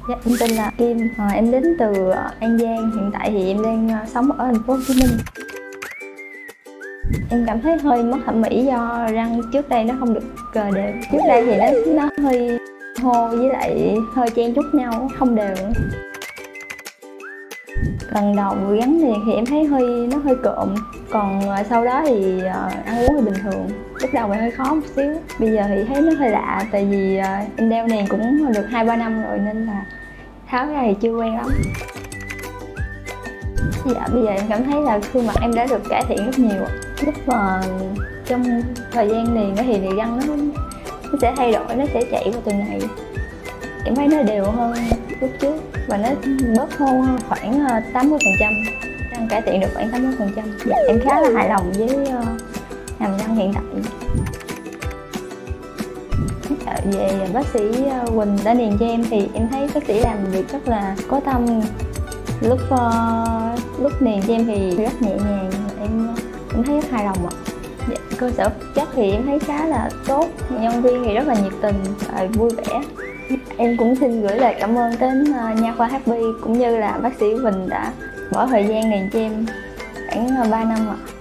Dạ, em tên là Kim, em đến từ An Giang. Hiện tại thì em đang sống ở thành phố Hồ Chí Minh. Em cảm thấy hơi mất thẩm mỹ do răng trước đây nó không được đều. Trước đây thì nó hơi hô với lại hơi chen chúc nhau, không đều. Lần đầu gắn liền thì em thấy nó hơi cộm, còn sau đó thì ăn uống thì bình thường. Lúc đầu thì hơi khó một xíu, bây giờ thì thấy nó hơi lạ, tại vì em đeo này cũng được 2-3 năm rồi nên là tháo ra thì chưa quen lắm. Dạ, bây giờ em cảm thấy là khuôn mặt em đã được cải thiện rất nhiều. Lúc mà trong thời gian liền thì răng nó sẽ thay đổi, nó sẽ chạy qua từng ngày. Em thấy nó đều hơn lúc trước và nó bớt hô khoảng 80%. Răng cải thiện được khoảng 80%. Dạ, em khá là hài lòng với hàm răng hiện tại. Về bác sĩ Quỳnh đã điền cho em thì em thấy bác sĩ làm việc rất là có tâm. Lúc điền cho em thì rất nhẹ nhàng, em thấy rất hài lòng ạ. Dạ, cơ sở vật chất thì em thấy khá là tốt, nhân viên thì rất là nhiệt tình và vui vẻ. Em cũng xin gửi lời cảm ơn đến nha khoa HP cũng như là bác sĩ Quỳnh đã bỏ thời gian điền cho em khoảng 3 năm ạ.